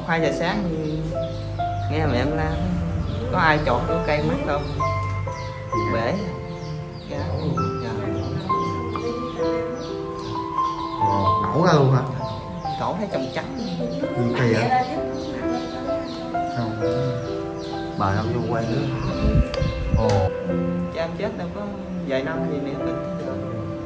1-2 giờ sáng thì nghe mẹ em la có ai chọt cái cây mất không, bể. Dạ. Nổ ra luôn hả? Nổ thấy trồng trắng. Gì kỳ vậy? Không. Bà đâu vô quay nữa. Ồ. Cha em chết đâu có vài năm thì mẹ bệnh thế được.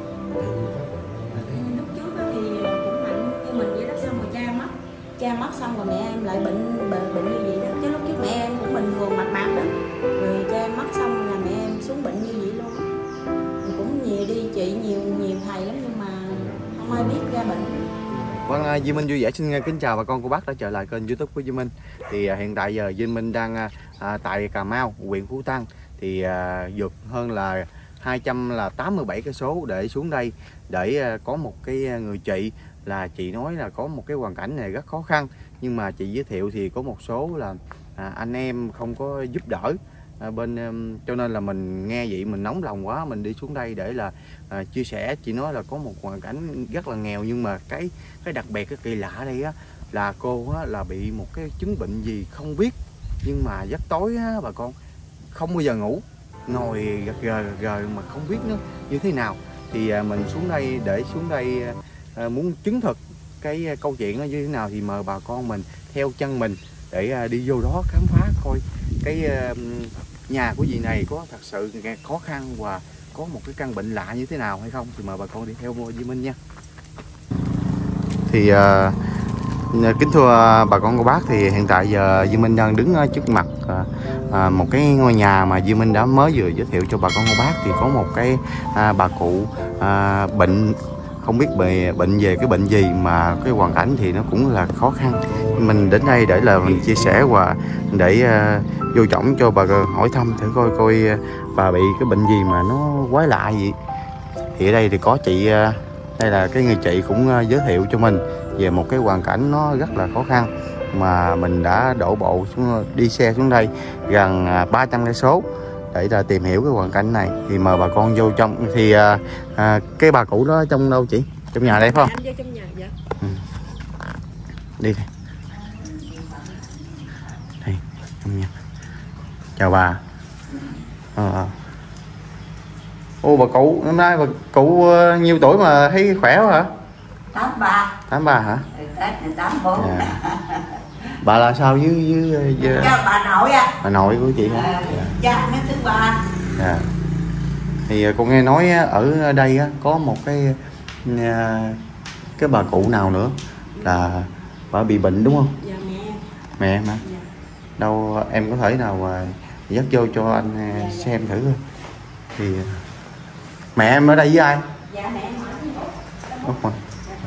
Lúc trước thì cũng mạnh như mình vậy đó, xong rồi cha mất xong rồi mẹ em lại bệnh như vậy đó. Chứ lúc trước mẹ em cũng bình thường mạch mạc lắm, rồi cha em mất xong là mẹ em xuống bệnh như vậy luôn. Mình cũng nhiều đi trị nhiều thầy lắm nhưng mà không ai biết ra bệnh. Vâng, Duy Minh vui vẻ xin kính chào bà con cô bác đã trở lại kênh YouTube của Duy Minh. Thì hiện tại giờ Duy Minh đang tại Cà Mau, huyện Phú Tân. Thì vượt hơn là 287 cây số để xuống đây để có một cái người chị, là chị nói là có một cái hoàn cảnh này rất khó khăn, nhưng mà chị giới thiệu thì có một số là anh em không có giúp đỡ cho nên là mình nghe vậy mình nóng lòng quá, mình đi xuống đây để là chia sẻ. Chị nói là có một hoàn cảnh rất là nghèo, nhưng mà cái đặc biệt, cái kỳ lạ đây á là cô á là bị một cái chứng bệnh gì không biết, nhưng mà giấc tối á bà con không bao giờ ngủ, ngồi gật mà không biết nó như thế nào. Thì mình xuống đây để muốn chứng thực cái câu chuyện nó như thế nào, thì mời bà con mình theo chân mình để đi vô đó khám phá coi cái nhà của dì này có thật sự khó khăn và có một cái căn bệnh lạ như thế nào hay không. Thì mời bà con đi theo Duy Minh nha. Thì kính thưa bà con cô bác, thì hiện tại giờ Duy Minh đang đứng trước mặt một cái ngôi nhà mà Duy Minh đã mới vừa giới thiệu cho bà con cô bác. Thì có một cái bà cụ bệnh, không biết bệnh về cái bệnh gì mà cái hoàn cảnh thì nó cũng là khó khăn. Mình đến đây để là mình chia sẻ và để vô trọng cho bà hỏi thăm thử coi bà bị cái bệnh gì mà nó quái lạ vậy. Thì ở đây thì có chị, đây là cái người chị cũng giới thiệu cho mình về một cái hoàn cảnh nó rất là khó khăn, mà mình đã đổ bộ đi xe xuống đây gần 300 cây số để là tìm hiểu cái hoàn cảnh này. Thì mời bà con vô trong. Thì cái bà cụ đó trong đâu chị? Trong nhà đây phải không? Vô trong nhà dạ. Đi đây, trong nhà. Chào bà. Ô bà cụ, hôm nay bà cụ nhiêu tuổi mà thấy khỏe quá hả? 83. 83 hả? Tết này 84. Dạ. Bà là sao với Cha bà nội à? bà nội của chị hả? Cha nó thứ ba. Dạ. Thì con nghe nói ở đây có một cái bà cụ nào nữa là bà bị bệnh đúng không? Dạ Mẹ em hả? Dạ. Đâu em có thể nào mà dắt vô cho anh xem thử thôi. Thì mẹ em ở đây với ai? Dạ mẹ em ở Út mà.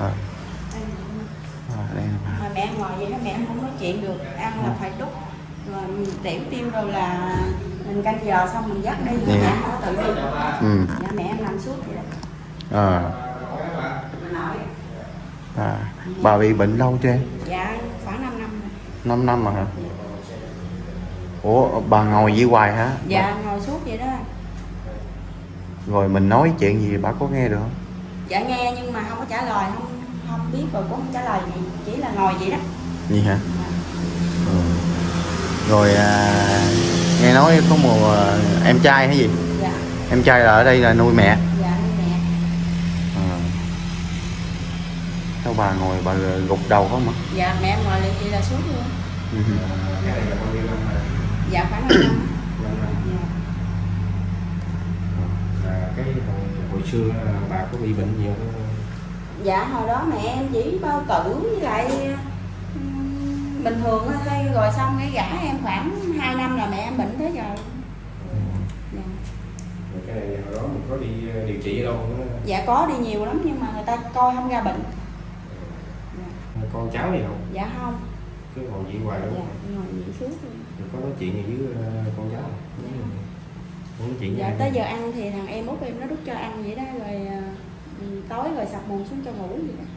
Đây là bà. mà mẹ em ngồi vậy đó, mẹ em không nói chuyện được, ăn là phải đút rồi tiểu tiêu rồi là mình canh giờ xong mình dắt đi, mẹ em không có tự đi. Dạ mẹ em nằm suốt vậy đó. Bà bị bệnh lâu chưa em? Dạ khoảng 5 năm rồi. 5 năm mà hả? Ủa bà ngồi vậy hoài hả? Dạ ngồi suốt vậy đó. Rồi mình nói chuyện gì bà có nghe được không? Dạ nghe nhưng mà không có trả lời, không biết rồi cũng không trả lời gì, chỉ là ngồi vậy đó. Gì hả? Rồi nghe nói có một em trai hay gì? Dạ. Em trai là ở đây là nuôi mẹ. Dạ nuôi mẹ. Sao bà ngồi bà gục đầu không hả? Dạ mẹ em ngồi liền vậy là suốt luôn. Dạ khoảng 5 năm. Cái hồi xưa bà có bị bệnh nhiều không? Dạ hồi đó mẹ em chỉ bao tử với lại bình thường thôi, rồi xong cái gã em khoảng 2 năm là mẹ em bệnh tới giờ. Dạ. Cái này hồi đó mình có đi điều trị ở đâu nữa? Dạ có đi nhiều lắm nhưng mà người ta coi không ra bệnh. Con cháu gì không? Dạ không. Cứ ngồi vậy hoài luôn. Dạ ngồi vậy suốt luôn. Có nói chuyện gì với con cháu không? Không nói chuyện. Dạ tới giờ ăn thì thằng em út em nó đút cho ăn vậy đó, rồi tối rồi sập mùng xuống cho ngủ vậy đó.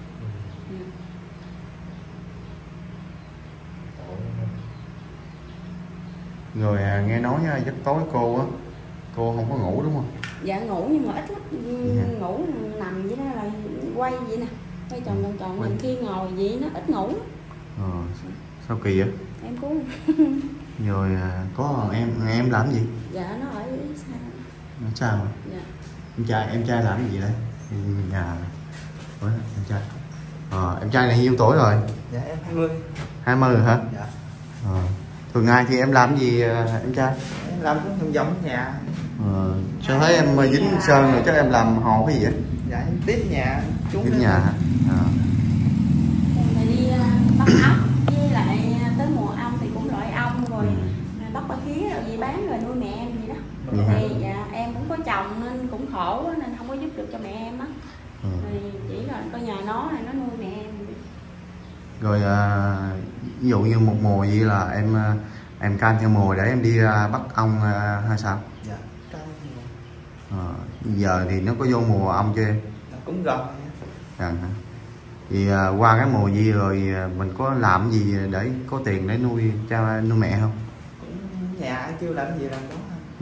Rồi nghe nói giấc tối cô không có ngủ đúng không? Dạ ngủ nhưng mà ít lắm. Ngủ nằm vậy đó là quay vậy nè, quay tròn nhiều khi ngồi vậy nó ít ngủ. Sao kỳ vậy? Em cũng Rồi có em làm gì? dạ nó ở xa. Nó sao? Dạ. Em trai làm gì đây? Nhà. Ủa, em trai. Em trai này nhiêu tuổi rồi? Dạ em 20. 20 rồi hả? Dạ. Thường ngày thì em làm gì em trai? Em làm cũng trong giống nhà. Sao thấy em dính sơn rồi, chắc em làm hồ cái gì vậy? Dạ em tiếp nhà chú. Dính nhà hả? Em phải đi bắt ốc, với lại tới mùa ong thì cũng loại ong rồi bắt ba khía rồi gì bán rồi nuôi mẹ em gì đó. Vậy hả? Thì dạ em cũng có chồng nên cũng khổ quá, nên không có giúp được cho mẹ em á. Thì chỉ là có nhà nó này nó nuôi mẹ em. Rồi ví dụ như một mùa vậy là em canh theo mùa để em đi bắt ong hay sao? Dạ canh. Giờ thì nó có vô mùa ong chưa em? Dạ, cũng gần. Hả? Thì qua cái mùa gì rồi mình có làm gì để có tiền để nuôi cha nuôi mẹ không? Cũng nhà ai kêu làm gì làm đó.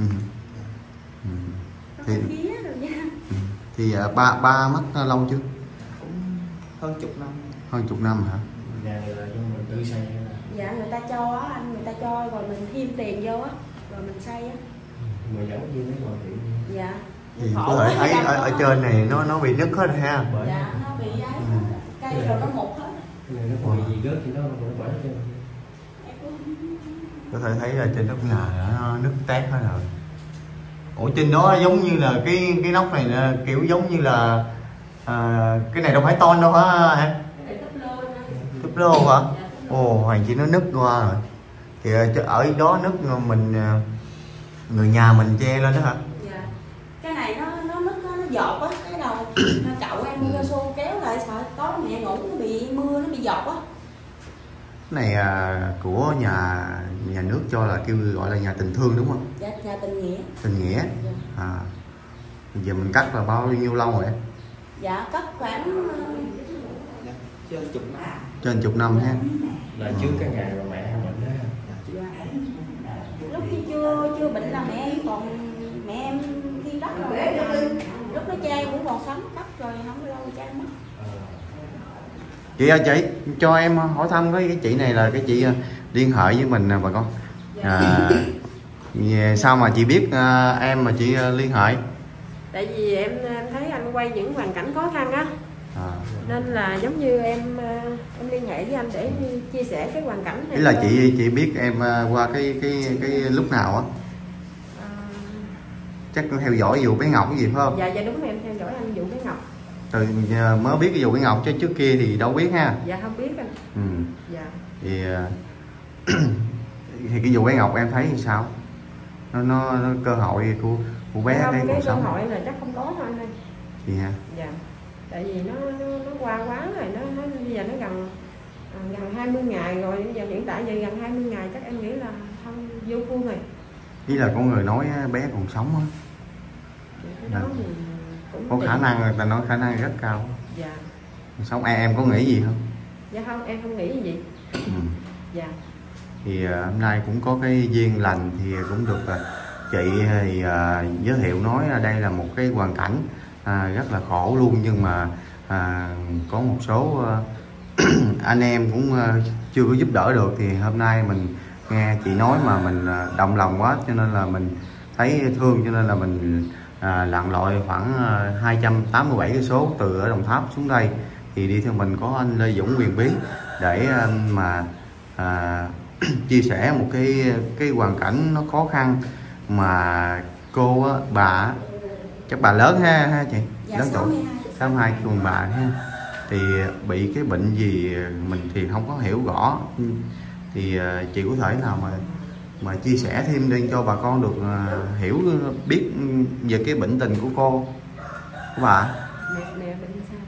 Thì Khía rồi nha. thì ba mất lâu chưa? Cũng hơn chục năm. Hơn chục năm hả? Nhà này là do mình tự xây hay là Dạ người ta cho á anh, người ta cho rồi mình thêm tiền vô á, rồi mình xây á. người giấu như mấy ngồi thì Dạ. Thì có thể thấy ở trên này nó bị nứt hết ha. bởi Dạ nó bị ấy, cây rồi nó mục hết. cái này nó còn gì rớt thì nó bởi hết trơn. Có thể thấy là trên nóc nhà nó nứt tét hết rồi. Ủa trên đó giống như là cái nóc này là kiểu giống như là cái này đâu phải tôn đâu hả em? Túp lô hả? Ồ, hoàng chỉ nó nứt qua rồi. Thì ở đó nứt mình người nhà mình che lên đó hả? Dạ. Cái này nó nứt nó giọt á, cái đầu cậu em mua xô kéo lại sợ có mẹ ngủ nó bị mưa nó bị giọt á. Cái này của nhà nước cho là kêu gọi là nhà tình thương đúng không? Dạ, nhà tình nghĩa. Tình nghĩa. Dạ. Giờ mình cắt là bao nhiêu lâu rồi em? Dạ cất khoảng Dạ, trên chục năm. Trên chục năm ha. Là trước cái ngày mà mẹ em bệnh đó. dạ. Lúc khi chưa bệnh là mẹ em còn mẹ em khi đất rồi lúc đó cha em cũng còn sống, cất rồi không lâu cha em mất. Chị ơi chị cho em hỏi thăm cái chị này là cái chị liên hệ với mình nè bà con. Sao mà chị biết em mà chị liên hệ? Tại vì em thấy anh quay những hoàn cảnh khó khăn á, nên là giống như em liên hệ với anh để chia sẻ cái hoàn cảnh này. Ý là chị biết em qua cái lúc nào á? Chắc theo dõi vụ bé Ngọc cái gì phải không? Dạ dạ đúng, em theo dõi anh vụ bé Ngọc. Từ mới biết cái vụ bé Ngọc chứ trước kia thì đâu biết ha. Dạ không biết anh. Dạ. Thì thì cái vụ bé Ngọc em thấy thì sao? Nó cơ hội của bé không, thấy cái cuộc cơ sống. hội là chắc không có thôi anh ơi. Gì ha? Dạ. Tại vì nó qua quá rồi, nó bây giờ nó gần 20 ngày rồi, bây giờ hiện tại giờ gần 20 ngày chắc em nghĩ là không vô khuôn rồi. Ý là có người nói bé còn sống á. Cái đó thì cũng Có khả năng, người ta nói khả năng rất cao. Dạ. Sống em có nghĩ gì không? Dạ không, em không nghĩ gì. Dạ. Thì hôm nay cũng có cái duyên lành thì cũng được chị thì giới thiệu nói đây là một cái hoàn cảnh rất là khổ luôn, nhưng mà có một số anh em cũng chưa có giúp đỡ được, thì hôm nay mình nghe chị nói mà mình động lòng quá, cho nên là mình thấy thương, cho nên là mình lặn lội khoảng 287 cây số từ ở Đồng Tháp xuống đây, thì đi theo mình có anh Lê Dũng Quyền Bí để mà chia sẻ một cái hoàn cảnh nó khó khăn mà cô á, bà chắc bà lớn ha chị? Dạ, Lớn tuổi 62 cùng bà ha, thì bị cái bệnh gì mình thì không có hiểu rõ, thì chị có thể nào mà chia sẻ thêm để cho bà con được hiểu biết về cái bệnh tình của cô, của bà? Mẹ bệnh sao?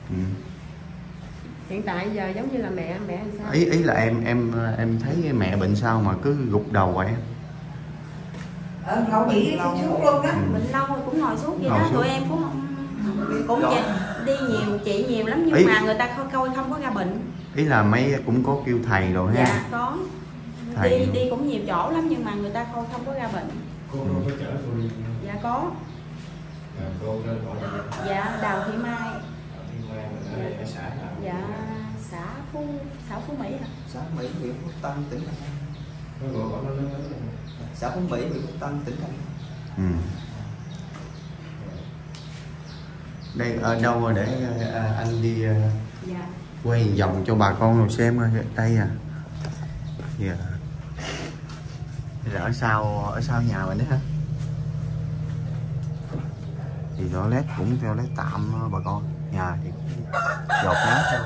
Hiện tại giờ giống như là mẹ làm sao? Ý là em thấy mẹ bệnh sao mà cứ gục đầu vậy? Ngồi nghỉ xuống luôn đó. Bệnh lâu rồi cũng ngồi suốt vậy Ngồi đó, suốt. tụi em cũng cũng đi nhiều chị nhiều lắm, nhưng mà người ta coi không có ra bệnh. Ý là mấy cũng có kêu thầy rồi ha? Dạ có. Thầy Đi cũng nhiều chỗ lắm nhưng mà người ta coi không có ra bệnh. Cô có chở cô đi? Dạ có. Cô tên gọi là gì? Dạ Đào Thị Mai. Thị Mai mình ở đây ở xã nào? Dạ xã Phú Mỹ hả? Xã Mỹ, huyện Phú Tân, tỉnh Thành Hóa. nó Xã Phú Mỹ, huyện Phú Tân, tỉnh Thành Hóa. Đây ở đâu mà để anh đi Dạ. quay vòng cho bà con rồi xem đây à. Dạ. Đây là ở sau nhà mình đấy ha. Thì toilet cũng toilet tạm bà con, nhà thì dột nát thôi.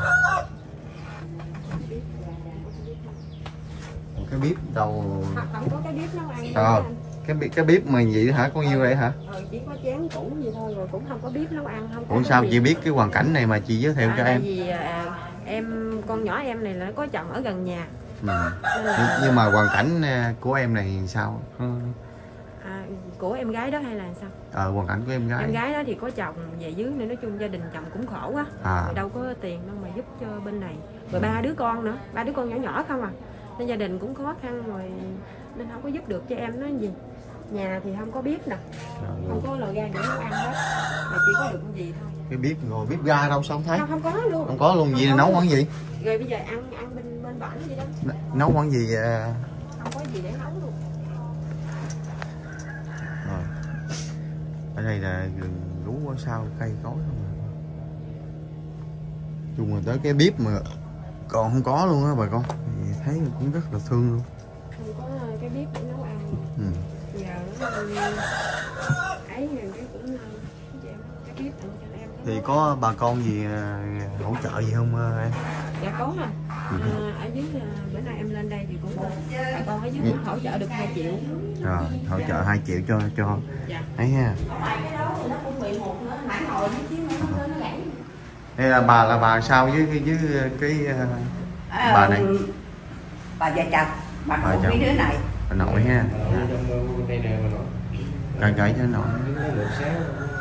Cái bếp đâu Không có cái bếp nấu ăn. cái bếp mà vậy hả, có nhiêu vậy hả? Chỉ có chén cũ gì thôi, rồi cũng không có bếp nấu ăn. Không. Ủa sao chị biết cái hoàn cảnh này mà chị giới thiệu cho em? Tại vì con nhỏ em này là nó có chồng ở gần nhà. Nhưng mà hoàn cảnh của em này sao? Của em gái đó hay là sao? Hoàn cảnh của em gái. Em gái đó thì có chồng về dưới nên nói chung gia đình chồng cũng khổ quá. Rồi đâu có tiền đâu mà giúp cho bên này. Rồi 3 đứa con nữa, 3 đứa con nhỏ nhỏ không à. Nên gia đình cũng khó khăn rồi nên không có giúp được cho em nó gì. Nhà thì không có bếp nè, không có lò ga để nấu ăn hết, mà chỉ có được cái gì thôi. Cái bếp ngồi bếp ga đâu sao không thấy? Không có luôn. Không có luôn, gì nấu món gì? Rồi bây giờ ăn bên bển gì đó. Nấu món gì? Không có gì để nấu luôn. Rồi. Ở đây là rừng lúa ở sau cây cối không à. Chung là tới cái bếp mà còn không có luôn á bà con, thì thấy cũng rất là thương luôn. Không có cái bếp để nấu ăn. Giờ nó ấy rồi cái cũng cái bếp tặng cho em. Thì có bà con gì hỗ trợ gì không em? Dạ có à. Ở dưới bữa nay em lên đây thì cũng có bà con ở dưới cũng hỗ trợ được 2 triệu. Rồi hỗ trợ 2 triệu cho dạ. Ấy ha. Ngoài cái đó thì nó cũng bị một nữa, nãy hồi với xíu nữa nó lên gãy. Đây là bà sao với cái bà này? Bà vợ chồng, bà Bà cùng chồng. mấy đứa này. Bà nội ha. trong đây nè mà nó Cởi cho nội. được sáng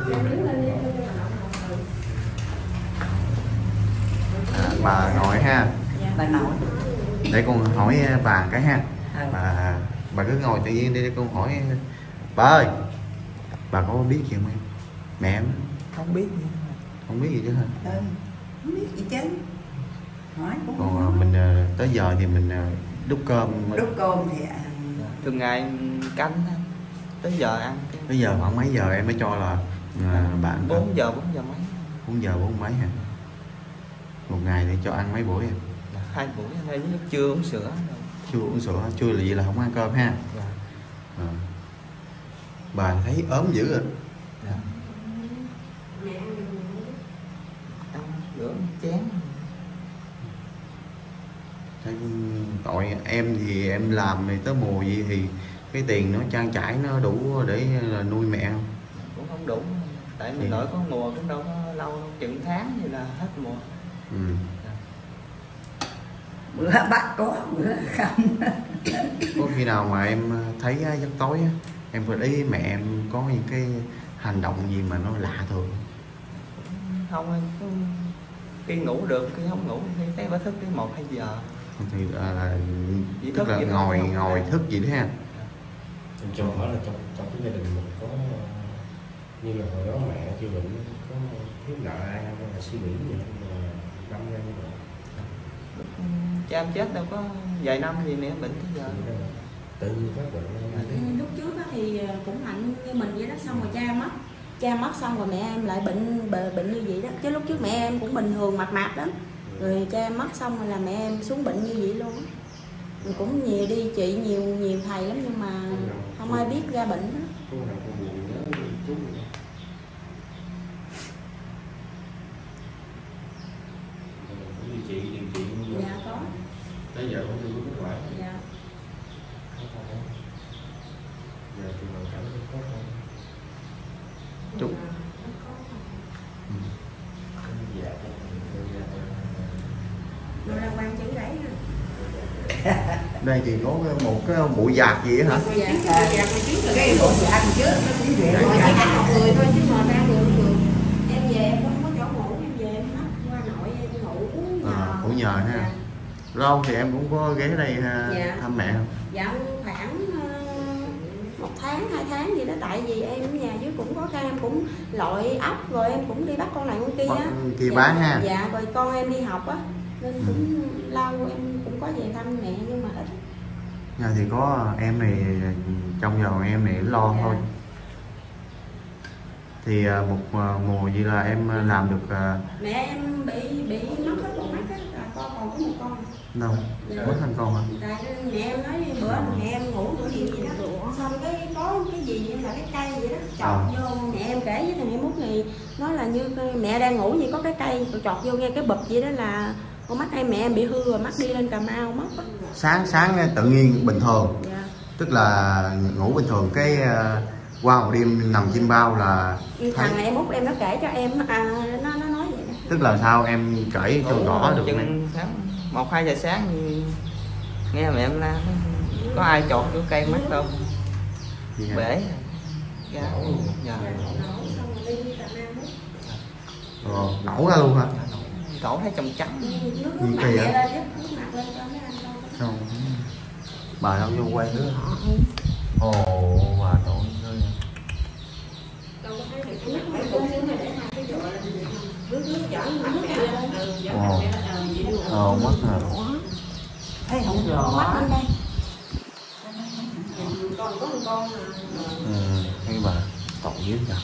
Bà nội ha. Bà nội. Để con hỏi bà cái ha. Bà cứ ngồi tự nhiên đi để con hỏi. Bà ơi, bà có biết gì không em? Mẹ em Không biết gì. không biết gì chứ hả? Không biết gì chứ. Hỏi cũng Còn mình tới giờ thì mình đút cơm. đút cơm thì Thường ngày canh tới giờ ăn. Bây giờ khoảng mấy giờ em mới cho là bạn 4 giờ mấy. 4 giờ 4 mấy hả? Một ngày thì cho ăn mấy buổi em? 2 buổi hay lúc trưa uống sữa. Chưa uống sữa, chưa là gì là không ăn cơm ha. Bà thấy ốm dữ rồi. Ăn rửa chén. Thấy tội em thì em làm thì tới mùa gì thì cái tiền nó trang trải nó đủ để là nuôi mẹ không? Cũng không đủ, tại mình nội có mùa cũng đâu có lâu, chừng tháng thì là hết mùa. bữa bắt có bữa không. Có khi nào mà em thấy giấc tối á, em gợi ý mẹ em có những cái hành động gì mà nó lạ thường? Không, khi ngủ được, khi không ngủ thì thấy bà thức đến 1-2 giờ. Thì tức thức là gì đó ngồi không? thức gì đó ha. cho hỏi là trong cái gia đình mình có như là hồi đó mẹ chưa bệnh có thiếu nợ ai không, hay là suy nghĩ gì không mà đâm ra như vậy? Cha em chết đâu có vài năm gì mẹ bệnh tới giờ. Tự nhiên phát bệnh. Lúc trước thì cũng mạnh như mình vậy đó, xong rồi cha mất xong rồi mẹ em lại bệnh như vậy đó. Chứ lúc trước mẹ em cũng bình thường mập lắm, rồi cha em mất xong rồi là mẹ em xuống bệnh như vậy luôn. Mình cũng nhiều đi trị nhiều thầy lắm nhưng mà không ai biết ra bệnh đó. Điều trị Dạ có. tới giờ vẫn chưa có kết quả. Dạ. Giờ thì mình cảm thấy khó khăn. Chúc. Rồi là quan chữ đấy ha. Đây thì có một cái bụi giạc gì á hả? Cái bộ gì ăn trước nó cũng dễ Rồi ăn. chỉ ăn một người thôi chứ mà 3 người được. Em về em không có chỗ ngủ, em về em mất qua nội em ngủ Ngủ nhờ ha. Lâu thì em cũng có ghé đây Dạ. thăm mẹ không? Dạ khoảng 1 tháng 2 tháng gì đó, tại vì em ở nhà dưới cũng có em cũng lội ốc rồi em cũng đi bắt con này con kia á. Kia bán ha. Dạ, rồi con em đi học á, nên cũng lâu em cũng có về thăm mẹ nhưng mà ít. Nhà thì có em này, trong giờ em này lo thôi. Thì một mùa gì là em làm được Mẹ em bị mất hết con mắt á, con còn có một con. đâu mất thành con hả? Tại mẹ em nói bữa mẹ em ngủ ngủ gì vậy đó, xong cái có cái gì như là cái cây vậy đó chọt vô. Mẹ em kể với thằng em Út này nói là như mẹ đang ngủ như có cái cây chọt vô nghe cái bụp vậy đó, là con mắt em mẹ em bị hư rồi, mắt đi lên Cà Mau mất á. Sáng tự nhiên bình thường. Dạ. Tức là ngủ bình thường cái qua một đêm nằm chim bao là Thằng em Út em nó kể cho em nó nói vậy đó. tức là sao em kể cho rõ được này. Sáng 1-2 giờ sáng thì nghe mẹ em la có ai chọt vô cây mắt đâu, bể dạ. Dạ. Nổ ra luôn hả? Cậu thấy trong trắng Gì kỳ vậy? Không. Bà đâu vô quay nữa. Ồ, bà nội ơi. Ồ, mất hả? Thấy không rõ. Còn có một con Thấy bà tội dữ vậy.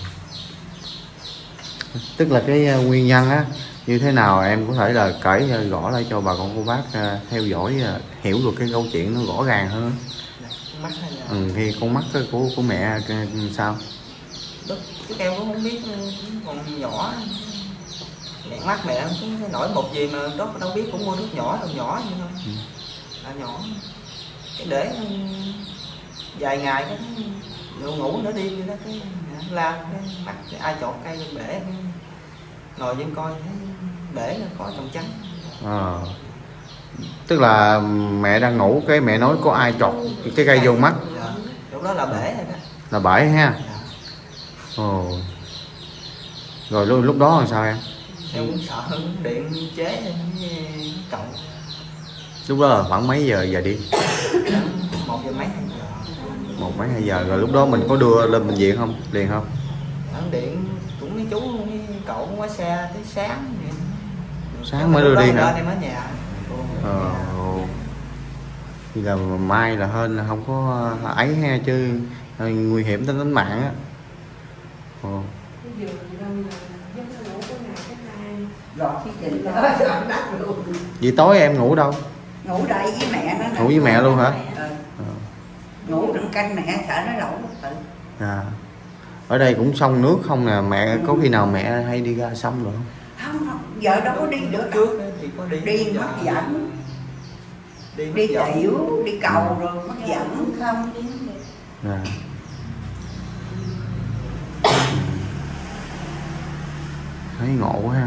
Tức là cái nguyên nhân á như thế nào em có thể là kể rõ lại cho bà con cô bác theo dõi hiểu được cái câu chuyện nó rõ ràng hơn. mắt hay là Thì con mắt của mẹ sao? cái em cũng không biết, còn nhỏ mẹ mắt mẹ cũng nổi một gì mà đó đâu biết, cũng mua nước nhỏ đâu nhỏ vậy thôi. Nhỏ cái để vài ngày cái ngủ nữa đi đó cái la cái mắt cái ai chọt cây lên bể, ngồi trên coi thấy bể là có trong trắng. Tức là mẹ đang ngủ cái mẹ nói có ai chọt cái cây vô mắt. Dạ. Lúc đó là bể rồi đó. Là bể ha. Dạ. Ồ. Rồi lúc đó là sao em? Em cũng sợ điện chế với cậu. Lúc đó là khoảng mấy giờ đi? 1 giờ mấy 2 giờ. 1 mấy 2 giờ. Rồi lúc đó mình có đưa lên bệnh viện không? Liền không? Điện cũng mấy chú cậu cũng có xe tới sáng vậy. Sáng mới đưa đi hả? Em ở nhà. Thì là mai là hên là không có ấy ha, chứ nguy hiểm tới tính mạng á. Lọt cái trình đó lọt đất luôn. Vậy tối em ngủ đâu? Ngủ đây với mẹ nó. Ngủ với mẹ luôn hả? Ngủ trong canh mẹ sợ nó lẩu. Ở đây cũng sông nước không nè, mẹ có khi nào mẹ hay đi ra sông rồi không? Không, giờ đâu có đi được. Trước thì có đi mất dẫn. Đi tiểu, đi cầu rồi mất dẫn không. Thấy ngộ ha.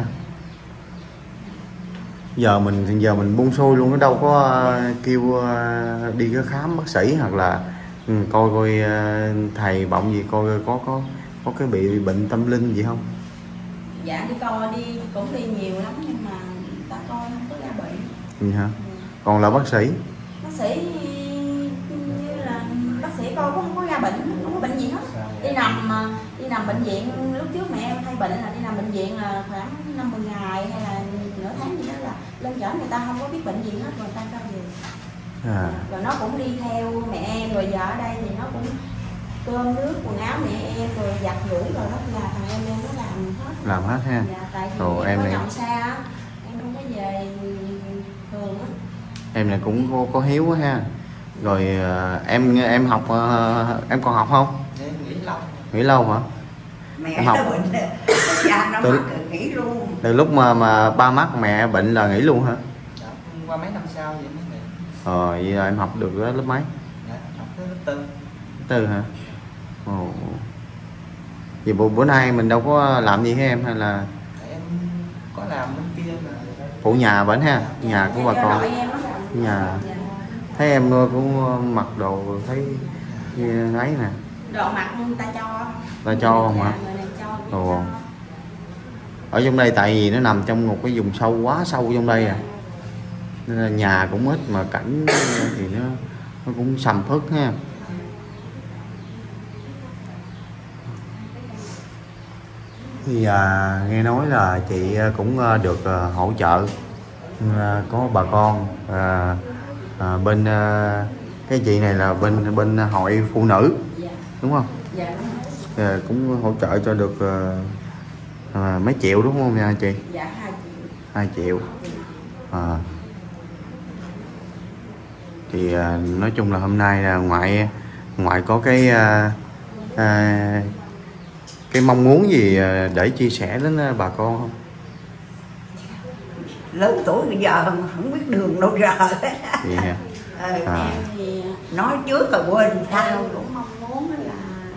Giờ mình buông xuôi luôn, nó đâu có kêu đi cái khám bác sĩ hoặc là coi thầy bọng gì coi có cái bị bệnh tâm linh gì không? Dạ đi coi đi cũng đi nhiều lắm nhưng mà ta coi không có ra bệnh. Gì hả? Còn là bác sĩ? Bác sĩ như là bác sĩ coi cũng không có ra bệnh, không có bệnh gì hết. Đi nằm bệnh viện, lúc trước mẹ em hay bệnh là đi nằm bệnh viện là khoảng 50 ngày hay là nửa tháng gì đó là lên chở người ta không có biết bệnh gì hết rồi người ta cho về. Rồi nó cũng đi theo mẹ em, rồi giờ ở đây thì nó cũng cơm nước quần áo mẹ em rồi giặt giũ rồi đó là thằng em nó làm hết ha. Dạ, tại vì rồi em này xa á, em không có về thường á. Em này cũng có hiếu quá ha. Rồi em học em còn học không? Nghỉ lâu hả? Mẹ em học nó bệnh cha nó mắc nghỉ luôn. Từ lúc mà ba mắc mẹ bệnh là nghỉ luôn hả? Dạ, qua mấy năm sau vậy mới nghỉ. Vậy là em học được lớp mấy? Dạ, học tới lớp 4. Lớp 4 hả? Vậy bữa nay mình đâu có làm gì hết em hay là em có làm bên kia mà phụ nhà bệnh ha, nhà của bà con. Nhà thấy em cũng mặc đồ thấy ấy nè. Đồ mặc ta cho. Ta cho không hả? Ở trong đây tại vì nó nằm trong một cái vùng sâu, quá sâu trong đây nên là nhà cũng ít mà cảnh thì nó cũng sầm uất ha. Thì nghe nói là chị cũng được hỗ trợ có bà con bên cái chị này là bên hội phụ nữ đúng không? Dạ đúng rồi. Cũng hỗ trợ cho được mấy triệu đúng không nha chị? Dạ 2 triệu. Thì nói chung là hôm nay là ngoại có cái mong muốn gì để chia sẻ đến bà con không? Lớn tuổi bây giờ không biết đường đâu giờ. Vậy hả? Em thì Nói trước là quên em sao. cũng mong muốn là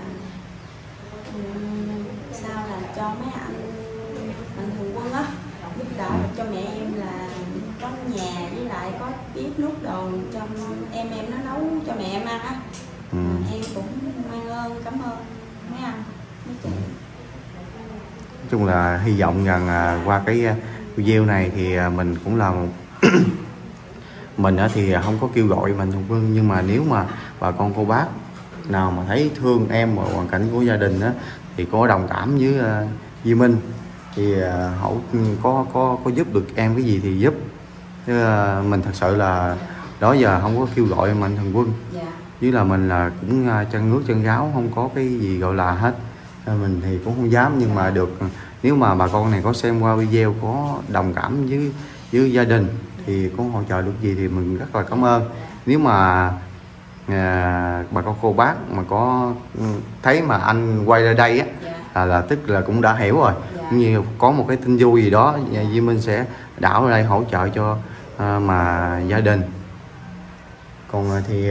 sao là cho mấy anh mạnh thường quân á giúp đỡ cho mẹ em là có nhà với lại có bếp nút đồ cho em nó nấu cho mẹ em ăn á. Em cũng mang ơn cảm ơn mấy anh mấy chị. Nói chung là hy vọng rằng qua cái video này thì mình cũng là mình thì không có kêu gọi mạnh thường quân, nhưng mà nếu mà bà con cô bác nào mà thấy thương em và hoàn cảnh của gia đình thì có đồng cảm với Duy Minh thì có giúp được em cái gì thì giúp, chứ mình thật sự là đó giờ không có kêu gọi mạnh thường quân. Với là mình là cũng chân nước chân ráo, không có cái gì gọi là hết, mình thì cũng không dám, nhưng mà được nếu mà bà con này có xem qua video có đồng cảm với gia đình thì có hỗ trợ được gì thì mình rất là cảm ơn. Nếu mà bà con cô bác mà có thấy mà anh quay ra đây á là tức là cũng đã hiểu rồi, cũng như có một cái tin vui gì đó Duy Minh sẽ đảo ra đây hỗ trợ cho mà gia đình. Còn thì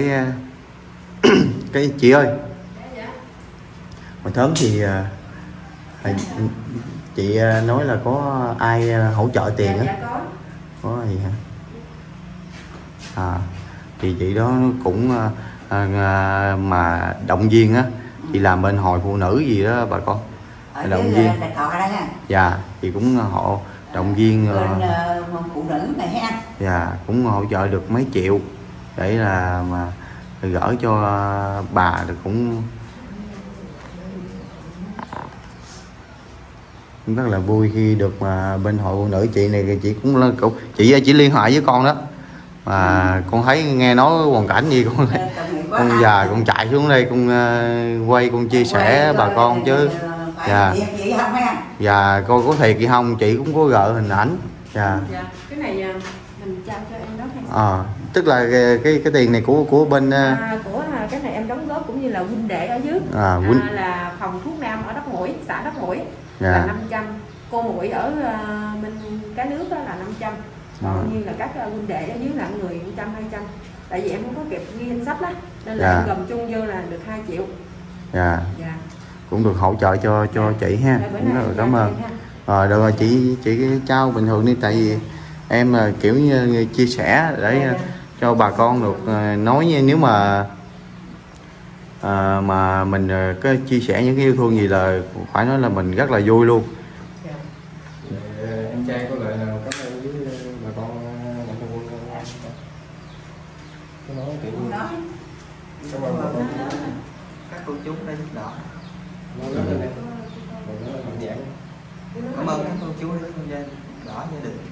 cái chị ơi, hồi sớm thì chị nói là có ai hỗ trợ tiền á? Có gì hả? Thì chị đó cũng mà động viên á, chị làm bên hội phụ nữ gì đó bà con, động viên. Dạ, chị cũng họ động viên phụ nữ này ha. Dạ, cũng hỗ trợ được mấy triệu để là mà gửi cho bà được, cũng rất là vui khi được mà bên hội phụ nữ chị này, chị cũng chị chỉ liên hệ với con đó mà con thấy nghe nói hoàn cảnh gì con già con chạy xuống đây con quay con chia sẻ bà con chứ. Dạ, dạ coi có thiệt gì không, chị cũng có gỡ hình ảnh. Dạ, cái này mình trao cho em đó. Tức là cái tiền này của bên của cái này em đóng góp cũng như là huynh đệ ở dưới, là phòng thuốc nam ở Đất Mũi, xã Đất Mũi là 500, cô muội ở bên Cái Nước đó là 500, còn như là các huynh đệ ở dưới là người 100 200. Tại vì em không có kịp ghi danh sách đó nên là em gồm chung vô là được 2 triệu. Dạ. Cũng được hỗ trợ cho chị ha. Cũng rất là cảm ơn. Rồi được rồi, chị trao bình thường đi, tại vì em kiểu như chia sẻ để cho bà con được nói như nếu mà mình có chia sẻ những cái yêu thương gì là phải nói là mình rất là vui luôn. Em trai có lời nào cảm ơn với bà con mạnh thường quân không? Có nói kiểu gì? Cảm ơn các cô chú đã giúp đỡ. Nói lớn lên em. Nói mạnh dạn. Cảm ơn các cô chú đã giúp đỡ gia đình.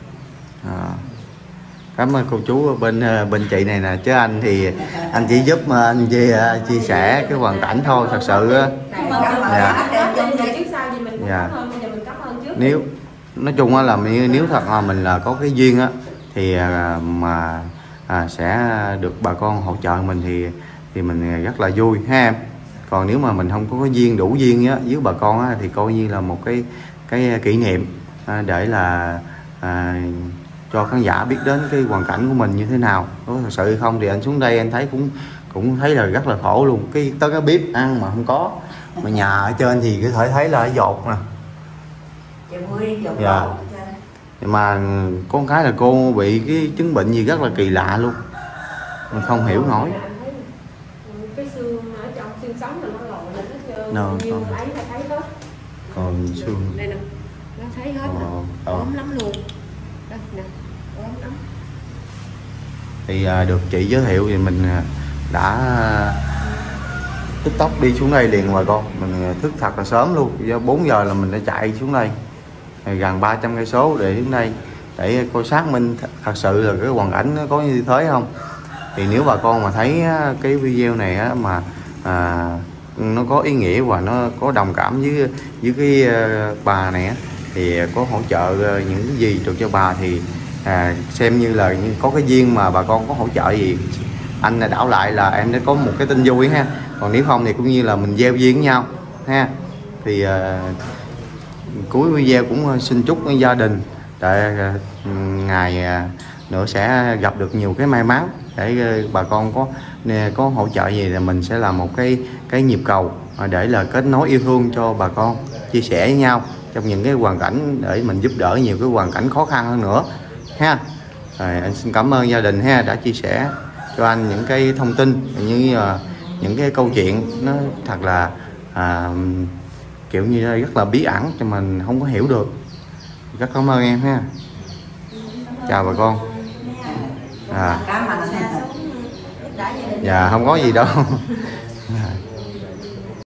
Cảm ơn cô chú bên chị này nè, chứ anh thì anh chỉ giúp mà anh chia sẻ cái hoàn cảnh thôi, thật sự á. Nếu nói chung là nếu thật là mình là có cái duyên á thì mà sẽ được bà con hỗ trợ mình thì mình rất là vui ha em. Còn nếu mà mình không có duyên đủ duyên á với bà con á thì coi như là một cái kỷ niệm để là cho khán giả biết đến cái hoàn cảnh của mình như thế nào. Có thật sự không thì anh xuống đây anh thấy cũng thấy là rất là khổ luôn. Tới cái bếp ăn mà không có, mà nhà ở trên thì có thể thấy là dột nè. Dạ. Nhưng mà có cái là cô bị cái chứng bệnh gì rất là kỳ lạ luôn, mình không hiểu nổi. Cái xương ở trong xương sống là nó lồi lên hết trơn, như ấy là thấy hết. Còn xương đây nè, nó thấy hết nè, ốm lắm luôn. Đây nè, ốm lắm. Thì được chị giới thiệu thì mình đã tức tốc đi xuống đây liền bà con. Mình thức thật là sớm luôn, 4 giờ là mình đã chạy xuống đây, gần 300 cây số để đến đây để coi xác minh thật sự là cái hoàn cảnh nó có như thế không. Thì nếu bà con mà thấy cái video này á, mà nó có ý nghĩa và nó có đồng cảm với cái bà này á, thì có hỗ trợ những cái gì được cho bà thì xem như là có cái duyên mà bà con có hỗ trợ gì, anh đảo lại là em đã có một cái tin vui ha. Còn nếu không thì cũng như là mình gieo duyên với nhau ha. Thì cuối video cũng xin chúc gia đình để ngày nữa sẽ gặp được nhiều cái may mắn, để bà con có hỗ trợ gì thì mình sẽ làm một cái nhịp cầu để là kết nối yêu thương cho bà con, chia sẻ với nhau trong những cái hoàn cảnh để mình giúp đỡ nhiều cái hoàn cảnh khó khăn hơn nữa ha. Rồi, anh xin cảm ơn gia đình ha, đã chia sẻ cho anh những cái thông tin như những cái câu chuyện nó thật là kiểu như rất là bí ẩn cho mình không có hiểu được. Rất cảm ơn em ha. Chào bà con. Cảm ơn. Dạ không có gì đâu.